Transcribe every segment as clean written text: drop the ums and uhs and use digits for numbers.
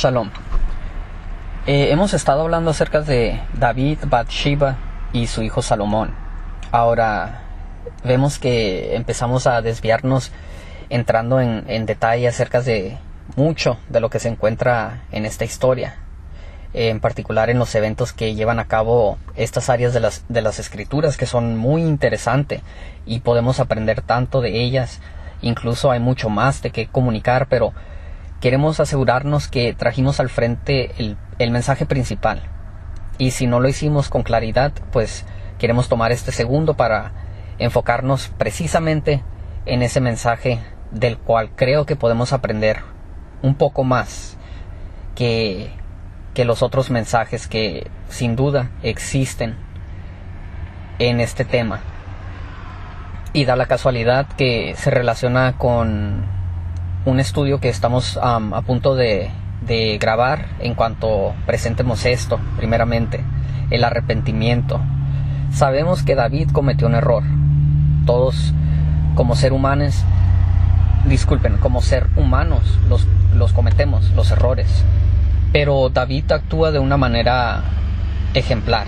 Shalom. Hemos estado hablando acerca de David, Bathsheba y su hijo Salomón. Ahora vemos que empezamos a desviarnos entrando en detalle acerca de mucho de lo que se encuentra en esta historia, en particular en los eventos que llevan a cabo estas áreas de las escrituras, que son muy interesantes y podemos aprender tanto de ellas. Incluso hay mucho más de qué comunicar, pero queremos asegurarnos que trajimos al frente el mensaje principal. Y si no lo hicimos con claridad, pues queremos tomar este segundo para enfocarnos precisamente en ese mensaje, del cual creo que podemos aprender un poco más que los otros mensajes que sin duda existen en este tema. Y da la casualidad que se relaciona con un estudio que estamos a punto de grabar en cuanto presentemos esto. Primeramente, el arrepentimiento. Sabemos que David cometió un error. Todos como ser humanos, como ser humanos los cometemos, los errores. Pero David actúa de una manera ejemplar.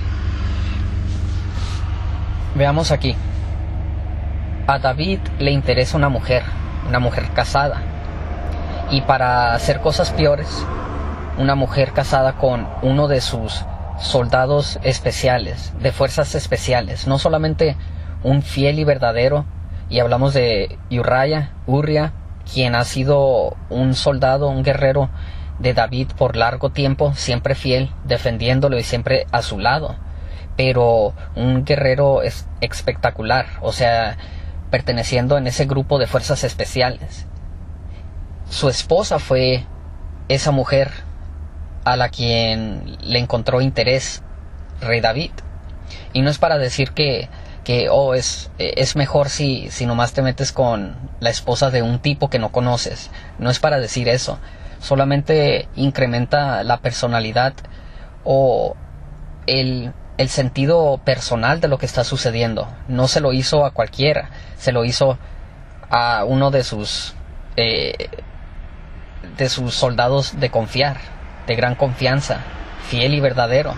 Veamos aquí. A David le interesa una mujer casada. Y para hacer cosas peores, una mujer casada con uno de sus soldados especiales, de fuerzas especiales. No solamente un fiel y verdadero, y hablamos de Urria, quien ha sido un soldado, un guerrero de David por largo tiempo, siempre fiel, defendiéndolo y siempre a su lado. Pero un guerrero espectacular, o sea, perteneciendo en ese grupo de fuerzas especiales. Su esposa fue esa mujer a la quien le encontró interés rey David. Y no es para decir que es mejor si nomás te metes con la esposa de un tipo que no conoces. No es para decir eso. Solamente incrementa la personalidad o el sentido personal de lo que está sucediendo. No se lo hizo a cualquiera, se lo hizo a uno de sus soldados de confiar, de gran confianza, fiel y verdadero.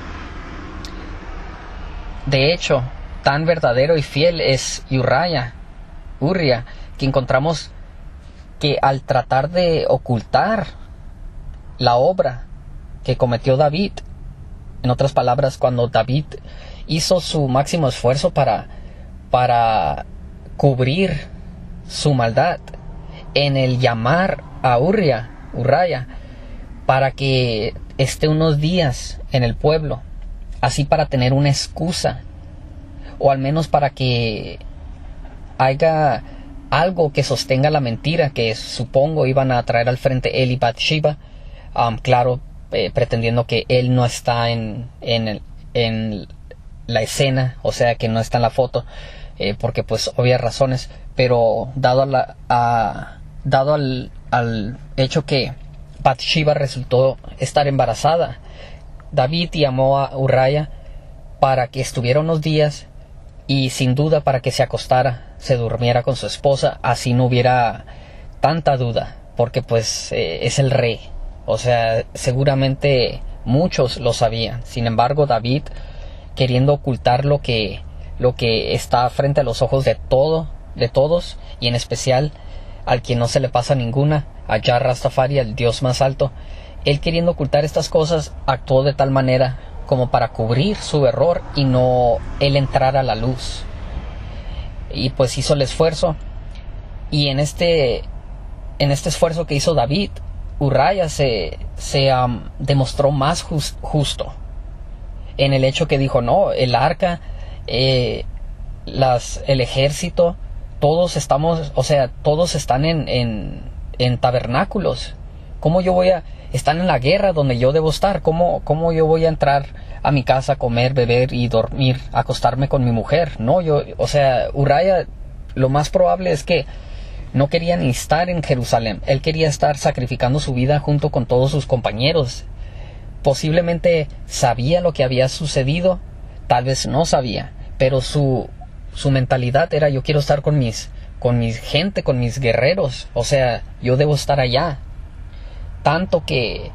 De hecho, tan verdadero y fiel es Urria, que encontramos que al tratar de ocultar la obra que cometió David, en otras palabras, cuando David hizo su máximo esfuerzo para cubrir su maldad, en el llamar a Urria para que esté unos días en el pueblo, así para tener una excusa, o al menos para que haya algo que sostenga la mentira que supongo iban a traer al frente él y Bathsheba, pretendiendo que él no está en la escena, o sea que no está en la foto, porque pues obvias razones, pero dado al hecho que Bathsheba resultó estar embarazada, David llamó a Urria para que estuviera unos días y sin duda para que se acostara, se durmiera con su esposa, así no hubiera tanta duda, porque pues es el rey. O sea, seguramente muchos lo sabían. Sin embargo, David, queriendo ocultar lo que está frente a los ojos de todos, y en especial al quien no se le pasa ninguna, a Yah Rastafari, al Dios más alto, él queriendo ocultar estas cosas, actuó de tal manera como para cubrir su error y no él entrar a la luz. Y pues hizo el esfuerzo, y en este esfuerzo que hizo David, Urria se demostró más justo en el hecho que dijo: no, el arca, el ejército, todos están en tabernáculos. ¿Cómo yo voy a estar en la guerra donde yo debo estar? ¿Cómo yo voy a entrar a mi casa, comer, beber y dormir, acostarme con mi mujer? No, Urria, lo más probable es que no quería ni estar en Jerusalén. Él quería estar sacrificando su vida junto con todos sus compañeros. Posiblemente sabía lo que había sucedido, tal vez no sabía, pero su mentalidad era: yo quiero estar con mi gente, con mis guerreros, o sea, yo debo estar allá. Tanto que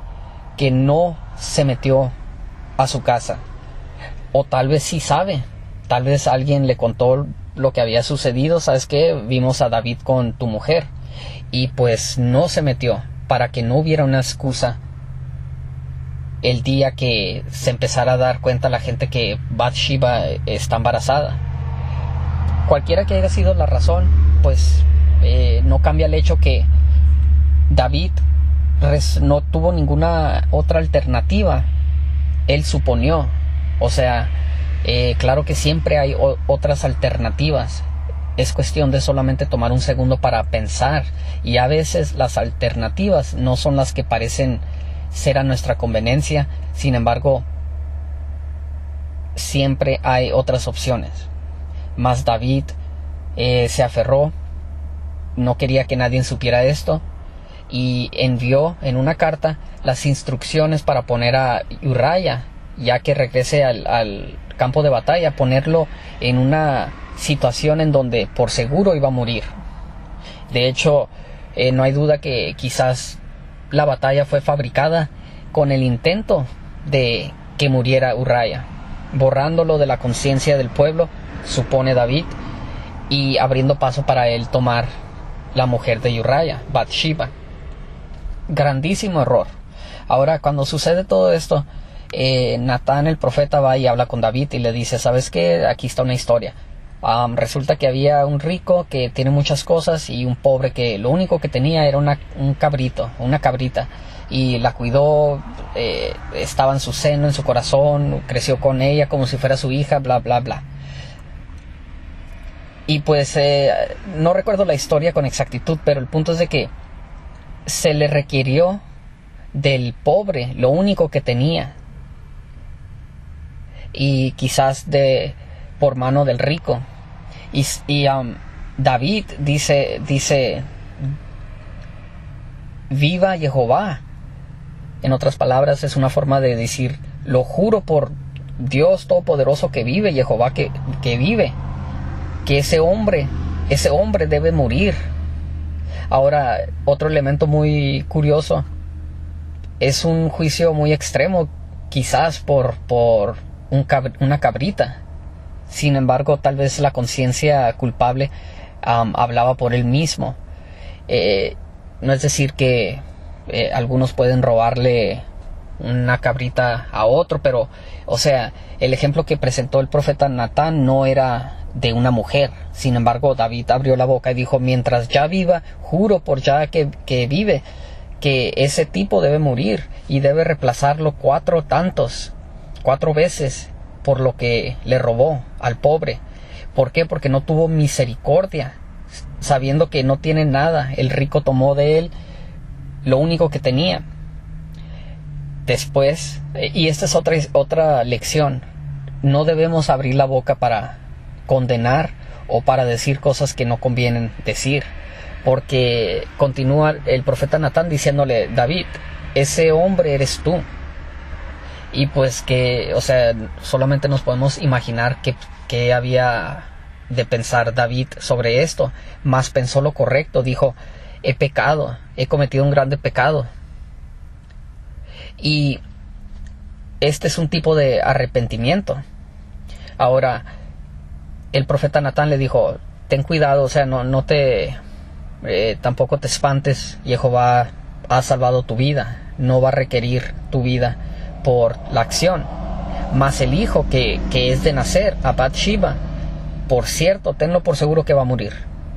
que no se metió a su casa. O tal vez sí sabe, tal vez alguien le contó lo que había sucedido. ¿Sabes qué? Vimos a David con tu mujer, y pues no se metió, para que no hubiera una excusa el día que se empezara a dar cuenta la gente que Bathsheba está embarazada. Cualquiera que haya sido la razón, pues no cambia el hecho que David no tuvo ninguna otra alternativa. Él suponió, o sea, claro que siempre hay otras alternativas. Es cuestión de solamente tomar un segundo para pensar, y a veces las alternativas no son las que parecen ser a nuestra conveniencia. Sin embargo, siempre hay otras opciones. Mas David se aferró, no quería que nadie supiera esto, y envió en una carta las instrucciones para poner a Uriah, ya que regrese al campo de batalla, ponerlo en una situación en donde por seguro iba a morir. De hecho, no hay duda que quizás la batalla fue fabricada con el intento de que muriera Uriah, borrándolo de la conciencia del pueblo, supone David, y abriendo paso para él tomar la mujer de Uriah, Bathsheba. Grandísimo error. Ahora, cuando sucede todo esto, Natán el profeta va y habla con David y le dice: ¿sabes qué? Aquí está una historia. Resulta que había un rico que tiene muchas cosas y un pobre que lo único que tenía era una cabrita, y la cuidó, estaba en su seno, en su corazón, creció con ella como si fuera su hija, bla bla bla. Y pues no recuerdo la historia con exactitud, pero el punto es de que se le requirió del pobre lo único que tenía, y quizás por mano del rico. Y David dice viva Jehová. En otras palabras, es una forma de decir: lo juro por Dios Todopoderoso que vive, Jehová que vive, que ese hombre debe morir. Ahora, otro elemento muy curioso, es un juicio muy extremo, quizás por una cabrita. Sin embargo, tal vez la conciencia culpable hablaba por él mismo. No es decir que algunos pueden robarle una cabrita a otro, pero, o sea, el ejemplo que presentó el profeta Natán no era de una mujer. Sin embargo, David abrió la boca y dijo: mientras ya viva, juro por ya que vive, que ese tipo debe morir, y debe reemplazarlo 4 veces por lo que le robó al pobre. ¿Por qué? Porque no tuvo misericordia, sabiendo que no tiene nada. El rico tomó de él lo único que tenía. Después, y esta es otra lección, no debemos abrir la boca para condenar o para decir cosas que no convienen decir, porque continúa el profeta Natán diciéndole: David, ese hombre eres tú. Y pues que, o sea, solamente nos podemos imaginar que había de pensar David sobre esto. Mas pensó lo correcto, dijo: he pecado, he cometido un grande pecado. Y este es un tipo de arrepentimiento. Ahora, el profeta Natán le dijo: ten cuidado, o sea, tampoco te espantes, Jehová ha salvado tu vida, no va a requerir tu vida por la acción. Mas el hijo que es de nacer, a Bathsheba, por cierto, tenlo por seguro que va a morir.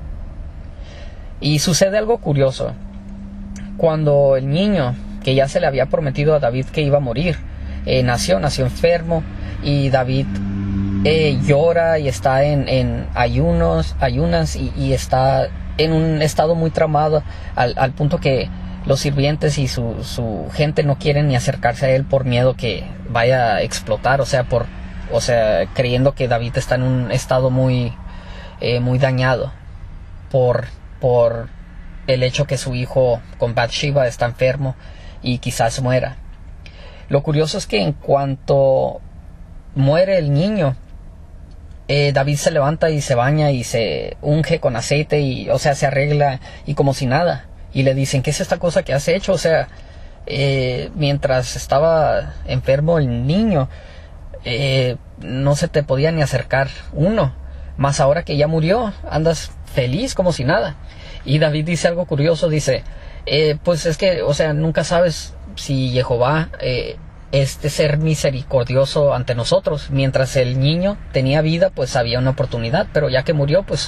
Y sucede algo curioso. Cuando el niño, que ya se le había prometido a David que iba a morir, nació enfermo, y David llora y está en ayunas y está en un estado muy traumado, al punto que los sirvientes y su gente no quieren ni acercarse a él por miedo que vaya a explotar, o sea, creyendo que David está en un estado muy dañado por el hecho que su hijo con Bathsheba está enfermo y quizás muera. Lo curioso es que en cuanto muere el niño, David se levanta y se baña y se unge con aceite, y, o sea, se arregla y como si nada. Y le dicen: ¿qué es esta cosa que has hecho? O sea, mientras estaba enfermo el niño, no se te podía ni acercar uno. Más ahora que ya murió, andas feliz como si nada. Y David dice algo curioso, dice, pues es que, o sea, nunca sabes si Jehová es de ser misericordioso ante nosotros. Mientras el niño tenía vida, pues había una oportunidad, pero ya que murió, pues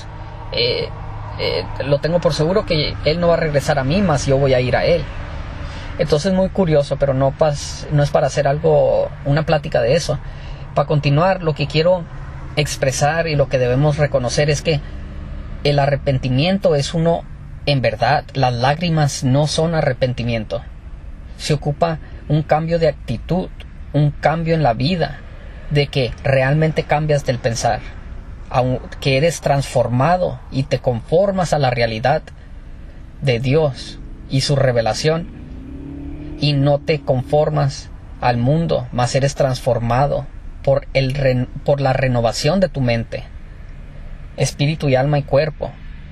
lo tengo por seguro que él no va a regresar a mí, más yo voy a ir a él. Entonces muy curioso, pero no es para hacer una plática de eso. Para continuar, lo que quiero expresar y lo que debemos reconocer es que el arrepentimiento es uno en verdad. Las lágrimas no son arrepentimiento. Se ocupa un cambio de actitud, un cambio en la vida, de que realmente cambias del pensar, que eres transformado y te conformas a la realidad de Dios y su revelación, y no te conformas al mundo, mas eres transformado por la renovación de tu mente, espíritu y alma y cuerpo.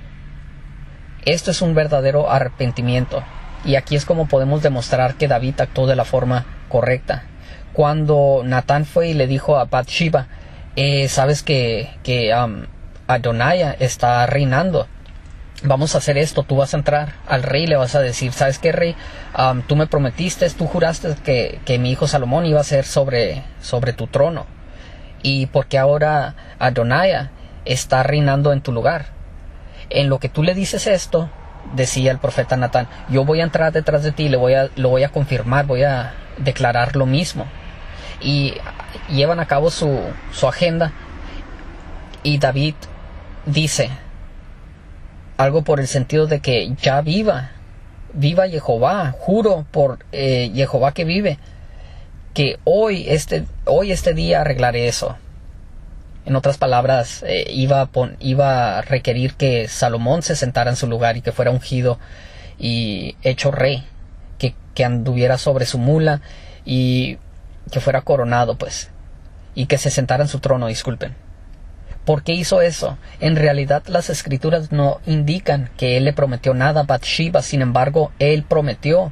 Esto es un verdadero arrepentimiento, y aquí es como podemos demostrar que David actuó de la forma correcta. Cuando Natán fue y le dijo a Bathsheba, sabes que Adonai está reinando, vamos a hacer esto, tú vas a entrar al rey y le vas a decir, ¿sabes qué, rey? Tú me prometiste, tú juraste que mi hijo Salomón iba a ser sobre tu trono, y porque ahora Adonai está reinando en tu lugar. En lo que tú le dices esto, decía el profeta Natán, yo voy a entrar detrás de ti y lo voy a confirmar, voy a declarar lo mismo. Y llevan a cabo su agenda, y David dice algo por el sentido de que ya viva Jehová, juro por Jehová que vive, que hoy este día arreglaré eso. En otras palabras, iba a requerir que Salomón se sentara en su lugar y que fuera ungido y hecho rey, que anduviera sobre su mula y que fuera coronado, pues, y que se sentara en su trono, disculpen. ¿Por qué hizo eso? En realidad las escrituras no indican que él le prometió nada a Bathsheba. Sin embargo, él prometió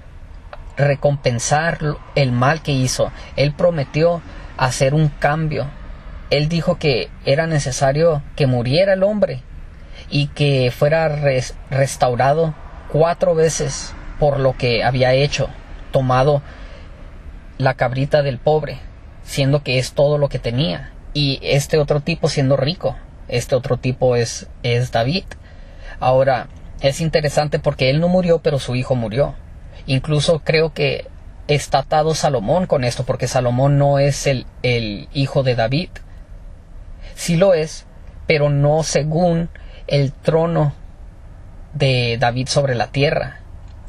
recompensar el mal que hizo. Él prometió hacer un cambio. Él dijo que era necesario que muriera el hombre y que fuera restaurado 4 veces por lo que había hecho, tomado la cabrita del pobre, siendo que es todo lo que tenía, y este otro tipo siendo rico. Este otro tipo es David. Ahora, es interesante porque él no murió, pero su hijo murió. Incluso creo que está atado Salomón con esto, porque Salomón no es el hijo de David. Sí lo es, pero no según el trono de David sobre la tierra.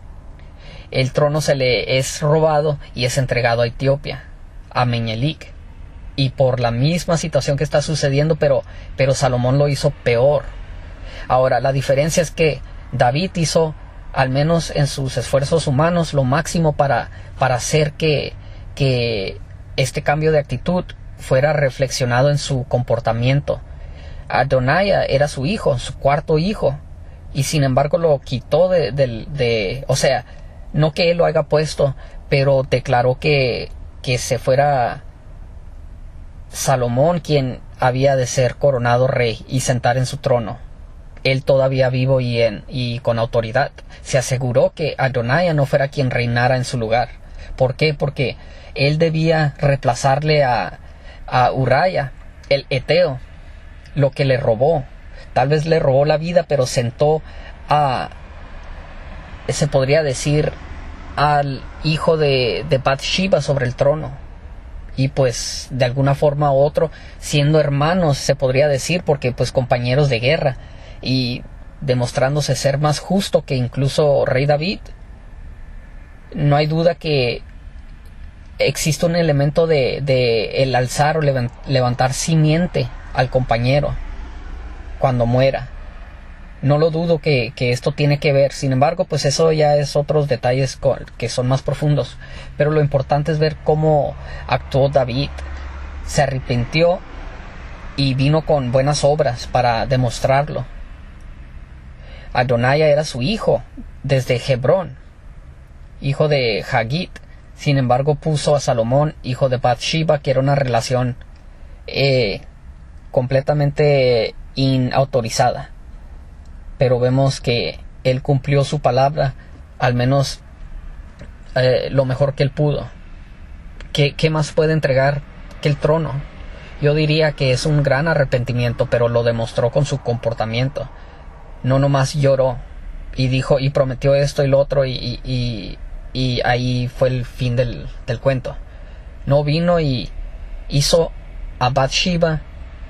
El trono se le es robado y es entregado a Etiopía, a Meñelic, y por la misma situación que está sucediendo, pero Salomón lo hizo peor. Ahora, la diferencia es que David hizo, al menos en sus esfuerzos humanos, lo máximo para hacer que este cambio de actitud fuera reflexionado en su comportamiento. Adonai era su hijo, su cuarto hijo, y sin embargo lo quitó o sea, no que él lo haya puesto, pero declaró que se fuera Salomón quien había de ser coronado rey y sentar en su trono, él todavía vivo y con autoridad. Se aseguró que Adonai no fuera quien reinara en su lugar. ¿Por qué? Porque él debía reemplazarle a Uriah, el Eteo, lo que le robó. Tal vez le robó la vida, pero sentó se podría decir, al hijo de Bathsheba sobre el trono. Y pues de alguna forma u otro, siendo hermanos, se podría decir, porque pues compañeros de guerra, y demostrándose ser más justo que incluso rey David. No hay duda que existe un elemento de el alzar o levantar simiente al compañero cuando muera. No lo dudo que esto tiene que ver. Sin embargo, pues eso ya es otros detalles que son más profundos. Pero lo importante es ver cómo actuó David. Se arrepintió y vino con buenas obras para demostrarlo. Adonai era su hijo desde Hebrón. hijo de Hagit. Sin embargo, puso a Salomón, hijo de Bathsheba, que era una relación completamente inautorizada. Pero vemos que él cumplió su palabra, al menos lo mejor que él pudo. ¿Qué más puede entregar que el trono? Yo diría que es un gran arrepentimiento, pero lo demostró con su comportamiento. No nomás lloró y dijo y prometió esto y lo otro y ahí fue el fin del cuento. No vino y hizo a Bathsheba,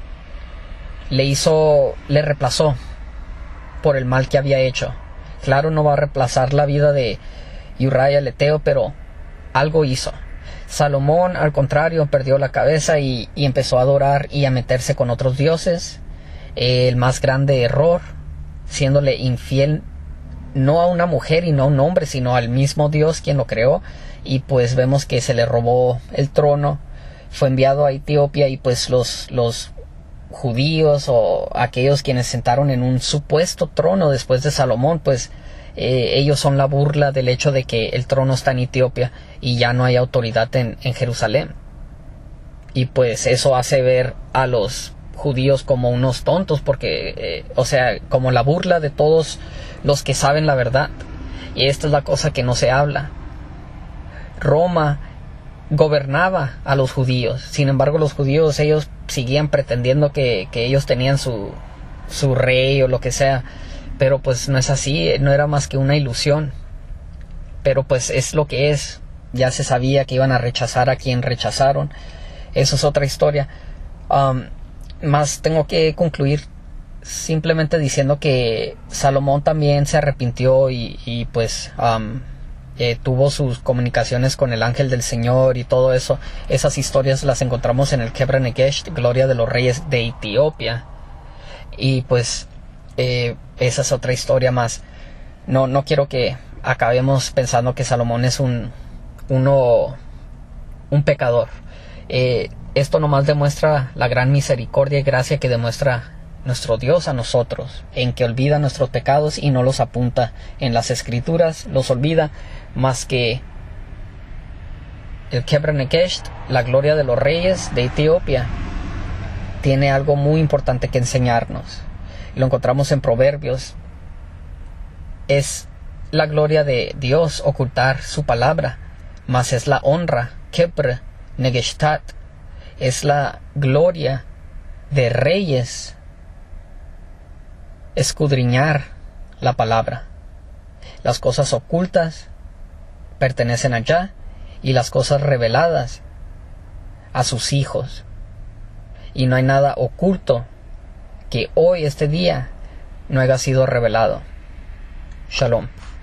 le reemplazó por el mal que había hecho. Claro, no va a reemplazar la vida de Uriah el Eteo, pero algo hizo. Salomón, al contrario, perdió la cabeza y empezó a adorar y a meterse con otros dioses. El más grande error, siéndole infiel no a una mujer y no a un hombre, sino al mismo Dios quien lo creó. Y pues vemos que se le robó el trono, fue enviado a Etiopía y pues los judíos o aquellos quienes sentaron en un supuesto trono después de Salomón, pues ellos son la burla del hecho de que el trono está en Etiopía y ya no hay autoridad en Jerusalén. Y pues eso hace ver a los judíos como unos tontos, porque o sea, como la burla de todos los que saben la verdad. Y esta es la cosa que no se habla. Roma gobernaba a los judíos, sin embargo los judíos, ellos seguían pretendiendo que ellos tenían su rey o lo que sea, pero pues no es así, no era más que una ilusión. Pero pues es lo que es. Ya se sabía que iban a rechazar a quien rechazaron. Eso es otra historia. Más tengo que concluir simplemente diciendo que Salomón también se arrepintió y pues tuvo sus comunicaciones con el ángel del Señor y todo eso. Esas historias las encontramos en el Kebra Negesh, Gloria de los Reyes de Etiopía. Y pues esa es otra historia más. No quiero que acabemos pensando que Salomón es un pecador. Esto nomás demuestra la gran misericordia y gracia que demuestra nuestro Dios a nosotros, en que olvida nuestros pecados y no los apunta en las escrituras, los olvida, más que el Kebra Negesh, la gloria de los reyes de Etiopía, tiene algo muy importante que enseñarnos. Lo encontramos en Proverbios. Es la gloria de Dios ocultar su palabra, mas es la honra, Kebra Negeshtat, es la gloria de reyes escudriñar la palabra. Las cosas ocultas pertenecen a Yah y las cosas reveladas a sus hijos. Y no hay nada oculto que hoy, este día, no haya sido revelado. Shalom.